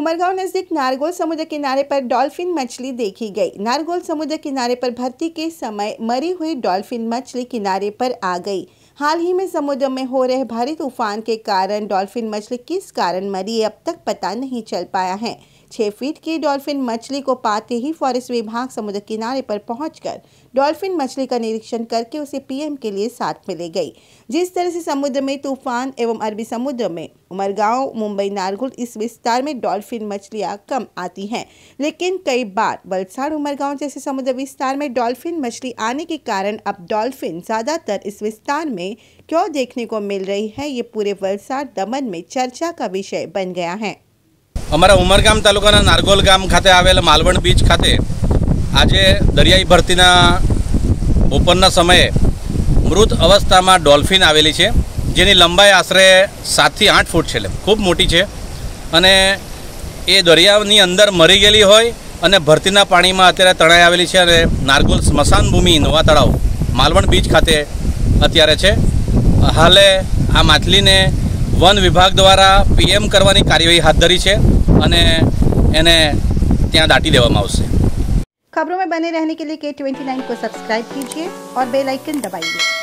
उमरगांव नजदीक नारगोल समुद्र किनारे पर डॉल्फिन मछली देखी गई। नारगोल समुद्र किनारे पर भर्ती के समय मरी हुई डॉल्फिन मछली किनारे पर आ गई। हाल ही में समुद्र में हो रहे भारी तूफान के कारण डॉल्फिन मछली किस कारण मरी अब तक पता नहीं चल पाया है। 6 फीट की डॉल्फिन मछली को पाते ही फॉरेस्ट विभाग समुद्र किनारे पर पहुंचकर डॉल्फिन मछली का निरीक्षण करके उसे पीएम के लिए साथ में ले गई। जिस तरह से समुद्र में तूफान एवं अरबी समुद्र में उमरगांव, मुंबई, नारगोल इस विस्तार में डॉल्फिन मछलियां कम आती हैं, लेकिन कई बार वलसाड़, उमरगांव जैसे समुद्र विस्तार में डॉल्फिन मछली आने के कारण अब डॉल्फिन ज्यादातर इस विस्तार में क्यों देखने को मिल रही है, ये पूरे वलसाड़ दमन में चर्चा का विषय बन गया है। अमरा उमरगाम तालुकाना नारगोल गाम खाते आवेल मालवण बीच खाते आज दरियाई भरतीना बपोરના समये मृत अवस्था में डॉल्फिन आवेली छे, जेनी लंबाई आश्रे 7 થી 8 फूट छे, खूब मोटी छे अने ए दरियानी अंदर मरी गेली होय अने भरतीना पाणीमां अत्यारे तणाई आवेली छे अने नारगोल स्मशान भूमि नवा तळाव मालवण बीच खाते अत्यारे छे। हाले आ माछलीने वन विभाग द्वारा पीएम करवानी कार्यवाही हाथ धरी है अने एने त्यां दाटी देवामां आवशे। खबरों में बने रहने के लिए K29 को सब्सक्राइब कीजिए और बेल आइकन दबाइए।